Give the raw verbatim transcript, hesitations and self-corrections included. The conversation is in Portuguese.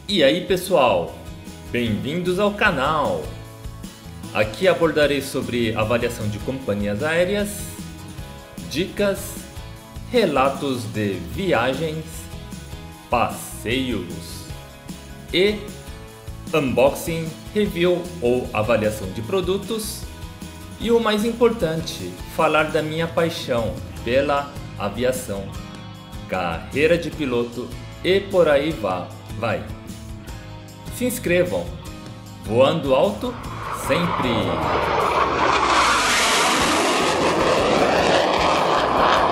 E aí pessoal, bem-vindos ao canal! Aqui abordarei sobre avaliação de companhias aéreas, dicas, relatos de viagens, passeios e unboxing, review ou avaliação de produtos e o mais importante, falar da minha paixão pela aviação, carreira de piloto e por aí vá, vai. Se inscrevam, voando alto sempre!